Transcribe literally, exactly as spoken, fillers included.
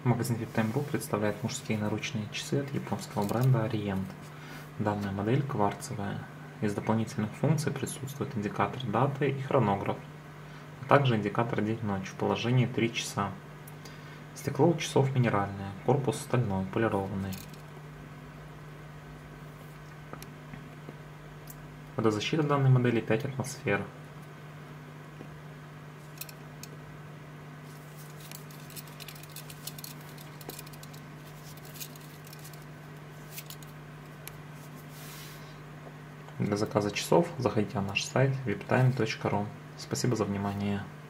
Магазин Viptime Group представляет мужские наручные часы от японского бренда Orient. Данная модель кварцевая. Из дополнительных функций присутствует индикатор даты и хронограф, а также индикатор день-ночь в положении три часа. Стекло у часов минеральное, корпус стальной, полированный. Водозащита данной модели пять атмосфер. Для заказа часов заходите на наш сайт виптайм точка ру. Спасибо за внимание.